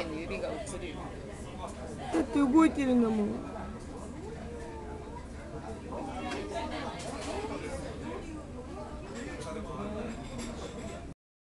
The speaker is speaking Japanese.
の指が映るよ。 だって動いてるんだもん。